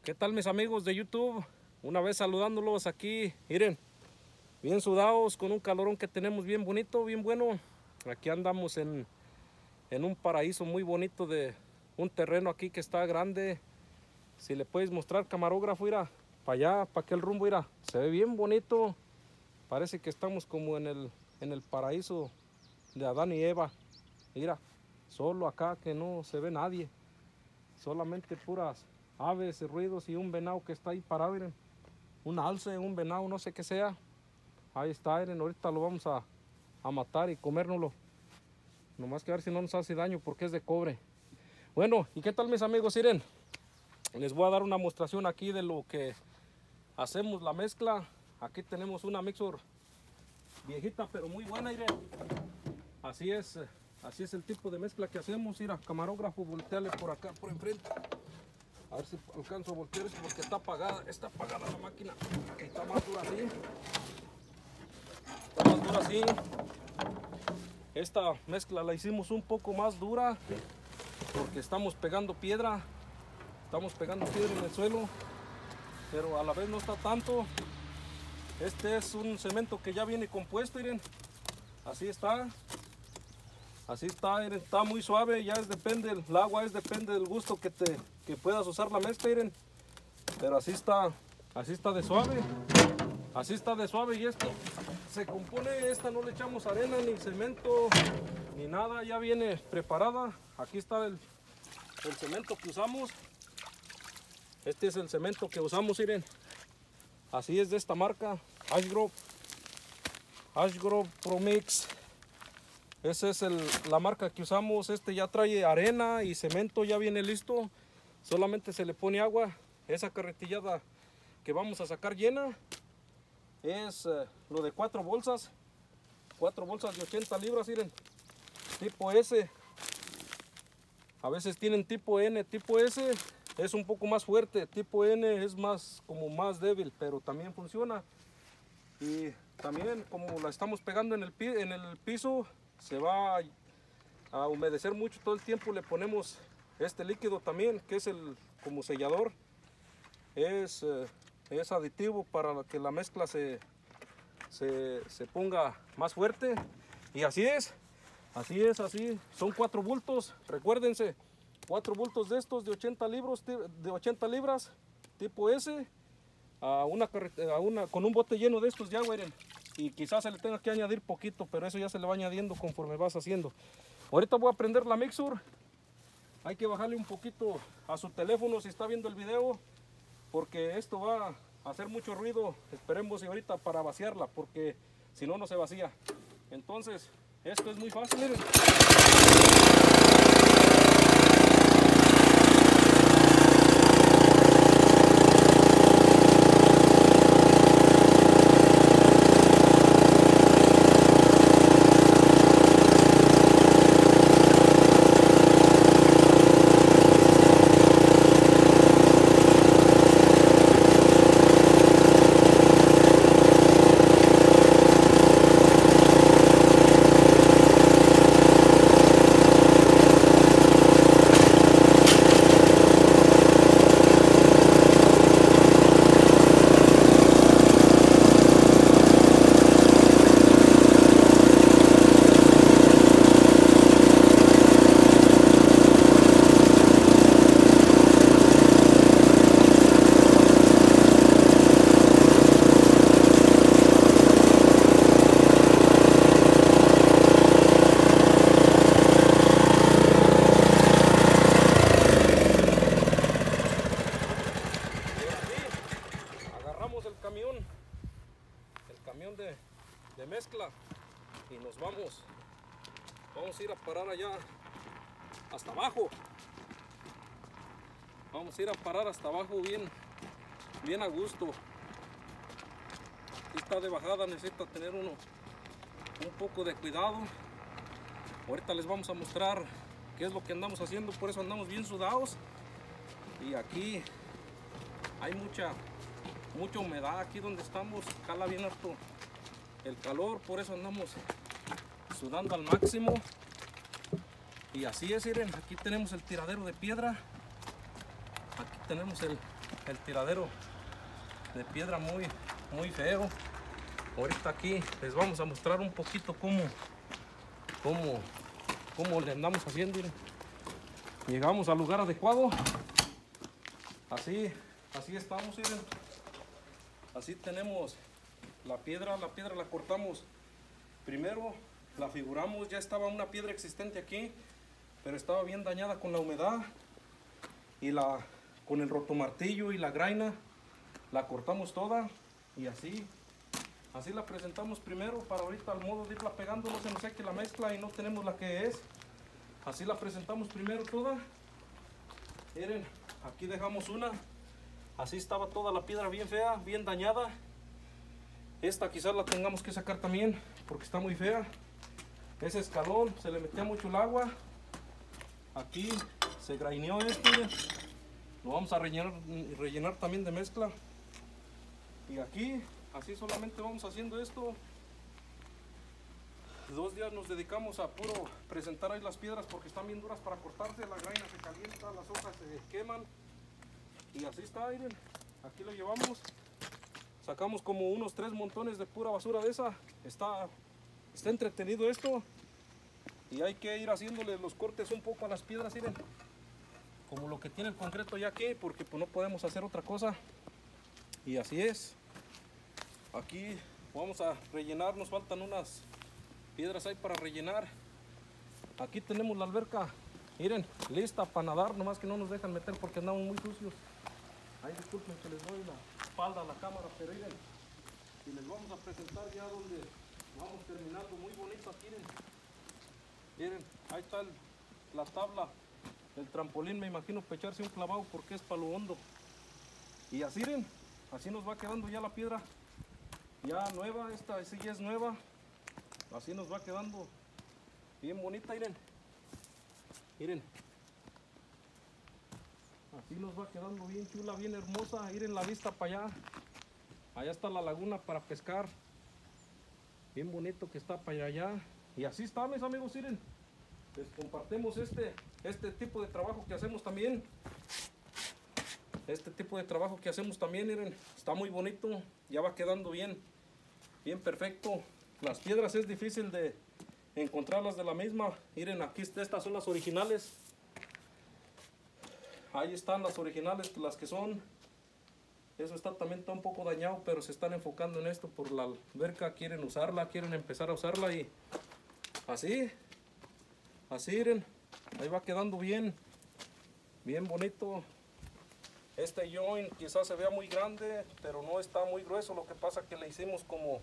¿Qué tal mis amigos de YouTube? Una vez saludándolos aquí, miren, bien sudados con un calorón que tenemos bien bonito, bien bueno. Aquí andamos en un paraíso muy bonito de un terreno aquí que está grande. Si le puedes mostrar, camarógrafo, mira, para allá, para aquel rumbo, mira, se ve bien bonito. Parece que estamos como en el paraíso de Adán y Eva. Mira, solo acá que no se ve nadie, solamente puras aves y ruidos y un venado que está ahí parado, miren. Un alce, un venado, no sé qué sea. Ahí está, miren, ahorita lo vamos a matar y comérnoslo. Nomás que a ver si no nos hace daño porque es de cobre. Bueno, ¿y qué tal mis amigos? Miren, les voy a dar una demostración aquí de lo que hacemos la mezcla. Aquí tenemos una mixer viejita pero muy buena, miren. Así es el tipo de mezcla que hacemos. Mira, camarógrafo, volteale por acá, por enfrente. A ver si alcanzo a voltear esto porque está apagada la máquina. Está más dura así. Está más dura así. Esta mezcla la hicimos un poco más dura porque estamos pegando piedra. Estamos pegando piedra en el suelo, pero a la vez no está tanto. Este es un cemento que ya viene compuesto, miren. Así está. Así está, miren, está muy suave, ya depende, el agua depende del gusto que puedas usar la mezcla, miren. Pero así está de suave. Así está de suave y esto se compone, esta no le echamos arena ni cemento ni nada, ya viene preparada. Aquí está el cemento que usamos. Este es el cemento que usamos, miren. Así es de esta marca, Ashgrove Pro Mix. Esa es la marca que usamos. Este ya trae arena y cemento, ya viene listo. Solamente se le pone agua. Esa carretillada que vamos a sacar llena es lo de 4 bolsas. 4 bolsas de 80 libras, miren. Tipo S. A veces tienen tipo N, tipo S es un poco más fuerte. Tipo N es como más débil, pero también funciona. Y también como la estamos pegando en el piso, se va a humedecer mucho todo el tiempo. Le ponemos este líquido también, que es como sellador. Es aditivo para que la mezcla se ponga más fuerte. Y así es. Así. Son 4 bultos, recuérdense. 4 bultos de estos de 80 libras, tipo S. Con un bote lleno de estos de agua, miren. Y quizás se le tenga que añadir poquito, pero eso ya se le va añadiendo conforme vas haciendo. Ahorita voy a prender la mixer. Hay que bajarle un poquito a su teléfono si está viendo el video, porque esto va a hacer mucho ruido. Esperemos y ahorita para vaciarla, porque si no, no se vacía. Entonces, esto es muy fácil, miren. El camión de mezcla y nos vamos a ir a parar allá hasta abajo. Vamos a ir a parar hasta abajo bien a gusto. Aquí está de bajada, necesita tener uno un poco de cuidado. Ahorita les vamos a mostrar qué es lo que andamos haciendo, por eso andamos bien sudados. Y aquí hay mucha humedad, aquí donde estamos cala bien harto el calor, por eso andamos sudando al máximo. Y así es, miren, aquí tenemos el tiradero de piedra, aquí tenemos el tiradero de piedra muy feo. Ahorita aquí les vamos a mostrar un poquito cómo le andamos haciendo. Miren. Llegamos al lugar adecuado. Así estamos, miren. Así tenemos la piedra la cortamos. Primero la figuramos, ya estaba una piedra existente aquí, pero estaba bien dañada con la humedad. Y con el rotomartillo y la graina la cortamos toda. Y así la presentamos primero para ahorita al modo de irla pegando, no se nos seque la mezcla y no tenemos la que es. Así la presentamos primero toda. Miren, aquí dejamos una. Así estaba toda la piedra bien fea, bien dañada. Esta quizás la tengamos que sacar también porque está muy fea. Ese escalón se le metía mucho el agua. Aquí se graineó esto. Miren. Lo vamos a rellenar también de mezcla. Y aquí, así solamente vamos haciendo esto. 2 días nos dedicamos a puro presentar ahí las piedras porque están bien duras para cortarse. La graina se calienta, las hojas se queman. Y así está, miren. Aquí lo llevamos. Sacamos como unos 3 montones de pura basura de esa. Está entretenido esto. Y hay que ir haciéndole los cortes un poco a las piedras, miren. Como lo que tiene el concreto ya aquí, porque pues no podemos hacer otra cosa. Y así es. Aquí vamos a rellenar, nos faltan unas piedras ahí para rellenar. Aquí tenemos la alberca, miren, lista para nadar, nomás que no nos dejan meter porque andamos muy sucios. Ay, disculpen que les doy la espalda a la cámara, pero miren, y les vamos a presentar ya donde vamos terminando, muy bonito aquí, miren, ahí está la tabla, el trampolín, me imagino para echarse un clavado porque es para lo hondo. Y así, miren, así nos va quedando ya la piedra, ya nueva, esta sí ya es nueva, así nos va quedando bien bonita, miren, miren. Así nos va quedando bien chula, bien hermosa. Miren la vista para allá. Allá está la laguna para pescar. Bien bonito que está para allá. Y así está, mis amigos, miren. Les compartimos este tipo de trabajo que hacemos también. Este tipo de trabajo que hacemos también, miren. Está muy bonito. Ya va quedando bien perfecto. Las piedras es difícil de encontrarlas de la misma. Miren, aquí estas son las originales. Ahí están las originales, las que son. Eso también está un poco dañado, pero se están enfocando en esto por la alberca. Quieren usarla, quieren empezar a usarla y así, miren. Ahí va quedando bien bonito. Este joint quizás se vea muy grande, pero no está muy grueso. Lo que pasa es que le hicimos como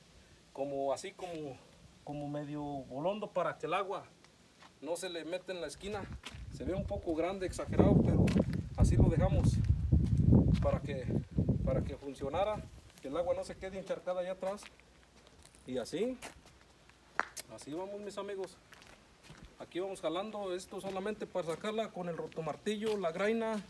medio bolondo para que el agua no se le mete en la esquina. Se ve un poco grande, exagerado, pero así lo dejamos para que funcionara, que el agua no se quede encharcada allá atrás. Y así vamos, mis amigos. Aquí vamos jalando esto solamente para sacarla con el rotomartillo, la graina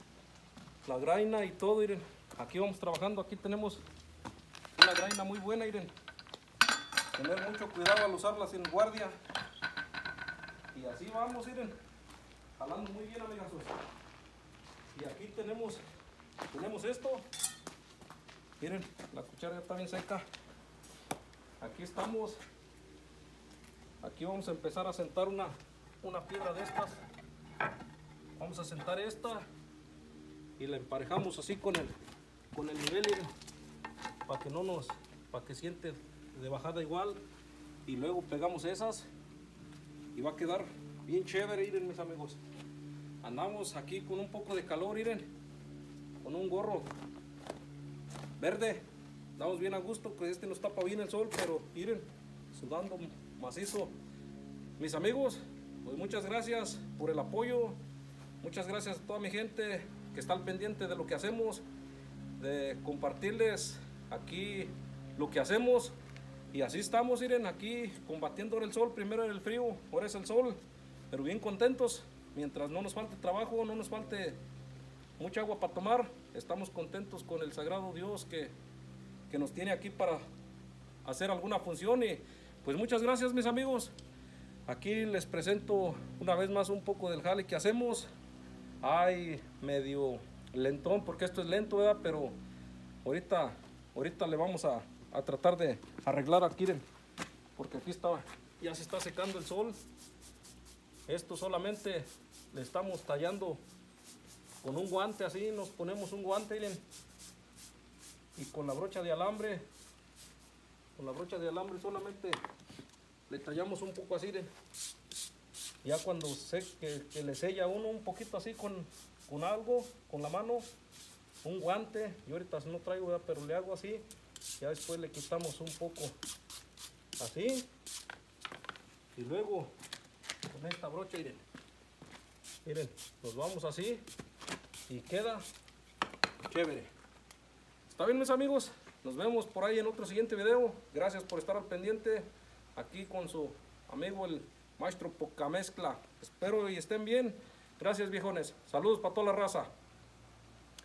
y todo, miren. Aquí vamos trabajando, aquí tenemos una graina muy buena, miren. Tener mucho cuidado al usarla sin guardia. Y así vamos, miren. Jalando muy bien, amigazos. Y aquí tenemos esto. Miren, la cuchara ya está bien seca. Aquí estamos. Aquí vamos a empezar a sentar una piedra de estas. Vamos a sentar esta y la emparejamos así con el nivel, miren, para que siente de bajada igual. Y luego pegamos esas y va a quedar bien chévere, miren, mis amigos. Andamos aquí con un poco de calor, miren, con un gorro verde. Estamos bien a gusto, que nos tapa bien el sol, pero miren, sudando macizo. Mis amigos, pues muchas gracias por el apoyo. Muchas gracias a toda mi gente que está al pendiente de lo que hacemos, de compartirles aquí lo que hacemos. Y así estamos, miren, aquí combatiendo ahora el sol. Primero era el frío, ahora es el sol, pero bien contentos. Mientras no nos falte trabajo, no nos falte mucha agua para tomar, estamos contentos con el sagrado Dios que nos tiene aquí para hacer alguna función. Y pues muchas gracias, mis amigos. Aquí les presento una vez más un poco del jale que hacemos. Hay medio lentón, porque esto es lento, ¿verdad? Pero ahorita le vamos a tratar de arreglar aquí, miren, porque aquí ya se está secando el sol. Esto solamente le estamos tallando con un guante, así nos ponemos un guante, miren, y con la brocha de alambre solamente le tallamos un poco así, miren. Ya cuando que le sella uno un poquito así con algo, con la mano, un guante, yo ahorita no traigo, ¿verdad? Pero le hago así, ya después le quitamos un poco así, y luego con esta brocha, miren, nos vamos así y queda chévere. Está bien, mis amigos, nos vemos por ahí en otro siguiente video. Gracias por estar al pendiente aquí con su amigo el maestro Pocamezcla. Espero y estén bien. Gracias, viejones. Saludos para toda la raza.